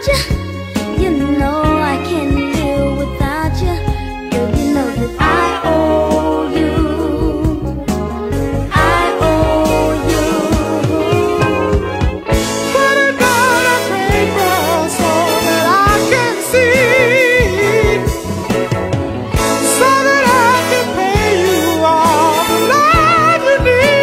you. You know I can't live without you. Girl, you know that I owe you. I owe you. Put it down on paper so that I can see, so that I can pay you all the love you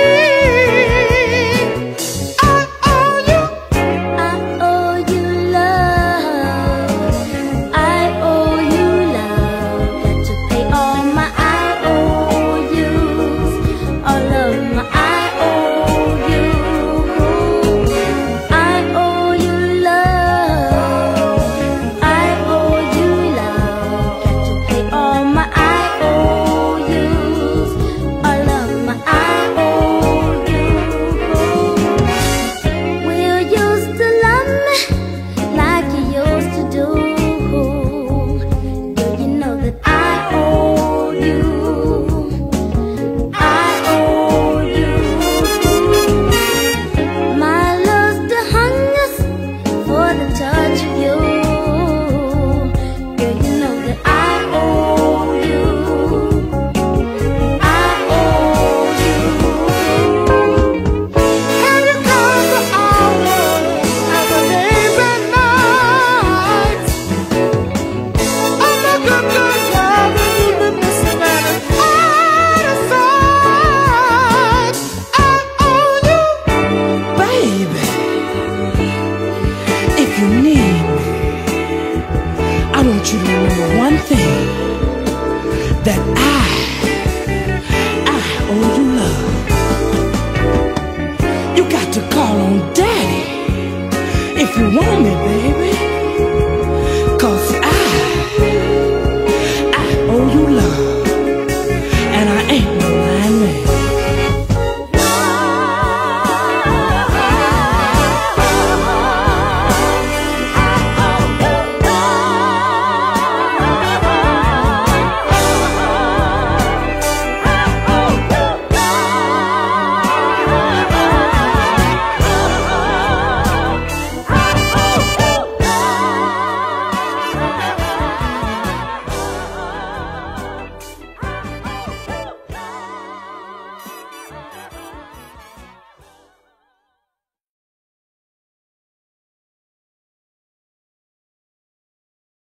need. I owe you. I owe you love. I owe you love. Got to pay all my IOUs, all of my IOUs. I owe you love. I owe you love. Got to pay all my IOUs, all of my IOUs. Will you still love me like you used to do? Girl, you know that I owe you. I owe you. My love's still hungers for the touch of you. Girl, you know that I owe you. I owe you. And you count the hours and the days and nights of the good love that you've been missing and it's out of sight. I owe you. Baby, if you need me, I want you to remember one thing, that I owe you love. You got to call on Daddy if you want me, baby.